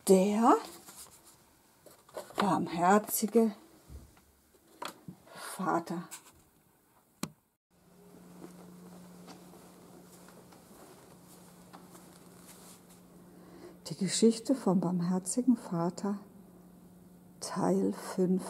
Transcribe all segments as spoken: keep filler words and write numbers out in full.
Der barmherzige Vater. Die Geschichte vom barmherzigen Vater, Teil fünf.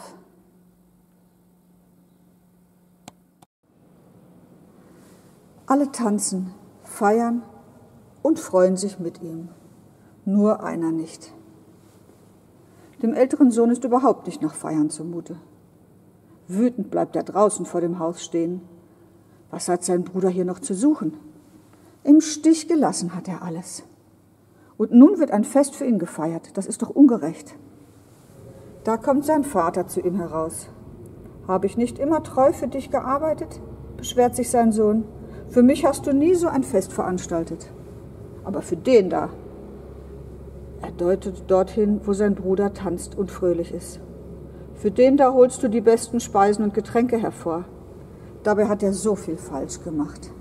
Alle tanzen, feiern und freuen sich mit ihm, nur einer nicht. Dem älteren Sohn ist überhaupt nicht nach Feiern zumute. Wütend bleibt er draußen vor dem Haus stehen. Was hat sein Bruder hier noch zu suchen? Im Stich gelassen hat er alles. Und nun wird ein Fest für ihn gefeiert. Das ist doch ungerecht. Da kommt sein Vater zu ihm heraus. Habe ich nicht immer treu für dich gearbeitet? Beschwert sich sein Sohn. Für mich hast du nie so ein Fest veranstaltet. Aber für den da. Er deutet dorthin, wo sein Bruder tanzt und fröhlich ist. Für den da holst du die besten Speisen und Getränke hervor. Dabei hat er so viel falsch gemacht.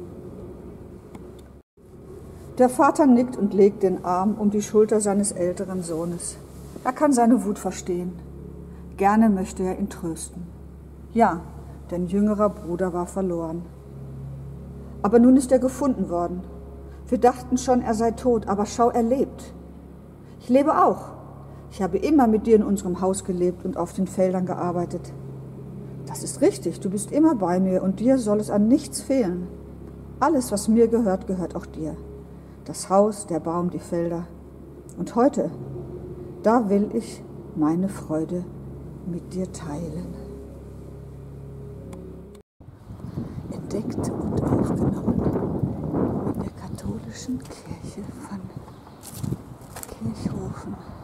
Der Vater nickt und legt den Arm um die Schulter seines älteren Sohnes. Er kann seine Wut verstehen. Gerne möchte er ihn trösten. Ja, dein jüngerer Bruder war verloren. Aber nun ist er gefunden worden. Wir dachten schon, er sei tot, aber schau, er lebt. Ich lebe auch. Ich habe immer mit dir in unserem Haus gelebt und auf den Feldern gearbeitet. Das ist richtig, du bist immer bei mir und dir soll es an nichts fehlen. Alles, was mir gehört, gehört auch dir. Das Haus, der Baum, die Felder. Und heute, da will ich meine Freude mit dir teilen. Entdeckt und aufgenommen in der katholischen Kirche von Kirchhofen.